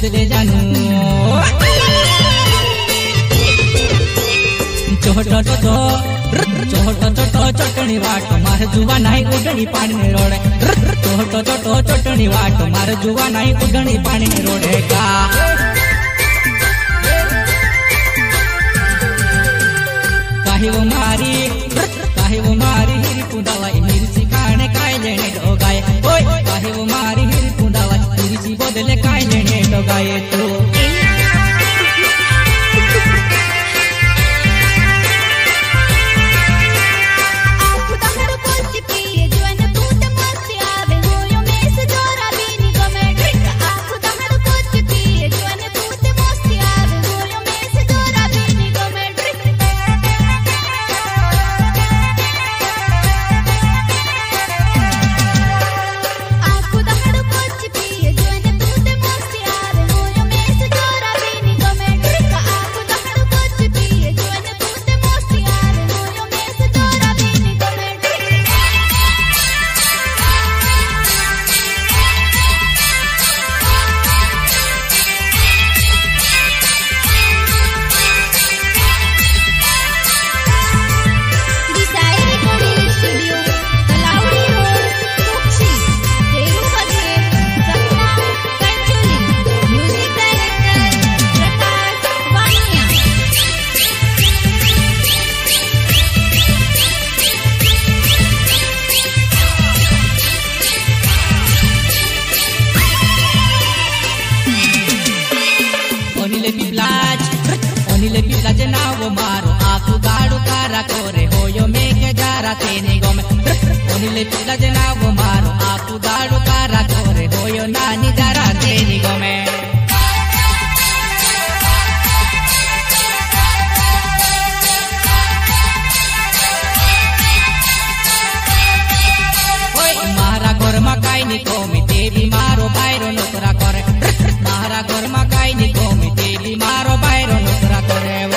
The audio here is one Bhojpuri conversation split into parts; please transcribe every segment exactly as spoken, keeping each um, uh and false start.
बदले जानू छोटो छोटो छोटो छोटो चटणी वाट मार जुवा नहीं उडणी पाणी रोडे छोटो छोटो चटणी वाट मार जुवा नहीं उडणी पाणी रोडे का काही वो मारी काही वो मारी हिरी पुंडावाई मिरची खाणे काय लेणे डोगाय ओय काही वो मारी हिरी पुंडावाई मिरची बदले काय लेणे डोगाय तू अनिल पिपलाज नाव मारो आखु गाड़ू कारा कोरे होयो मेघे जारा तेने गोमे अनिल पिपलाज नाव मारो आखु गाड़ू कारा कोरे होयो नानी जारा तेने गोमे मारा घर में काई नी कोमी तेरी मारो बायरो नोकरा करे मारा घर में काई नी कोमी तेरी मारो बायरो नोकरा करे वो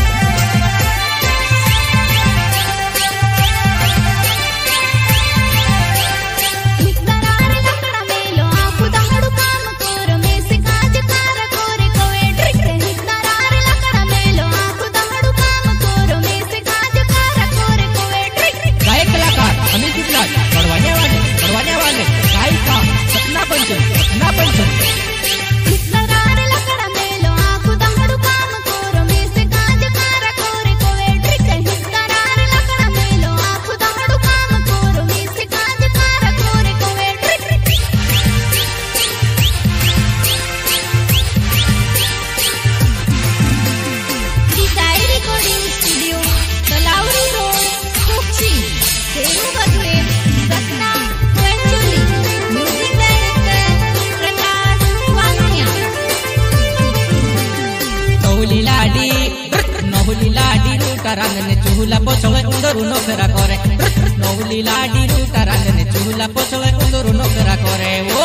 नहुली लाडी रूटा रंगने चूला पोछले उंदरू नोकरा करे नहुली लाडी रूटा रंगने चूला पोछले उंदरू नोकरा करे वो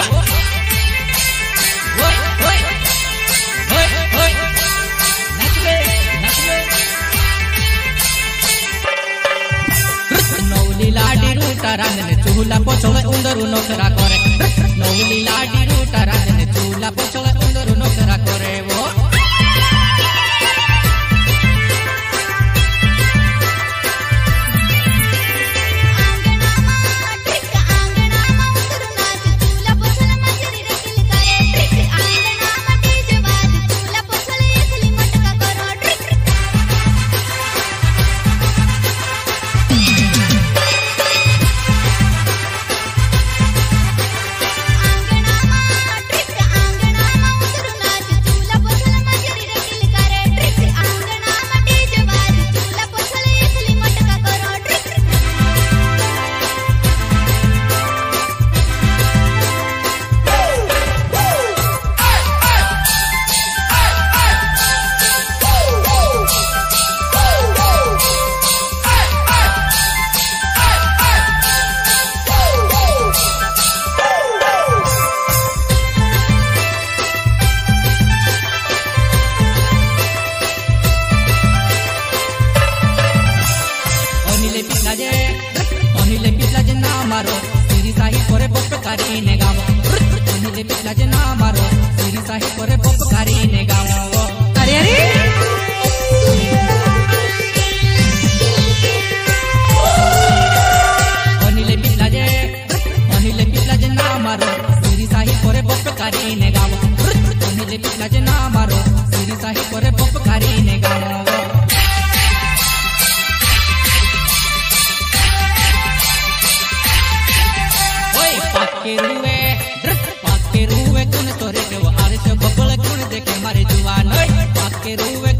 ओय ओय ओय ओय नाचबे नाचबे नहुली लाडी रूटा रंगने चूला पोछले उंदरू नोकरा करे नहुली लाडी रूटा रंगने चूला पोछले उंदरू नोकरा करे वो मारो सिरी साही करे पपकारी ने गावो अरे अरे अनिले पिलाजे अनिले पिलाजे ना मारो सिरी साही करे पपकारी ने गावो अनिले पिलाजे ना मारो सिरी साही करे पपकारी ने गावो Ruwe, pakai ruwe kun sore ke waris bobol kun deke mare juan, pakai ruwe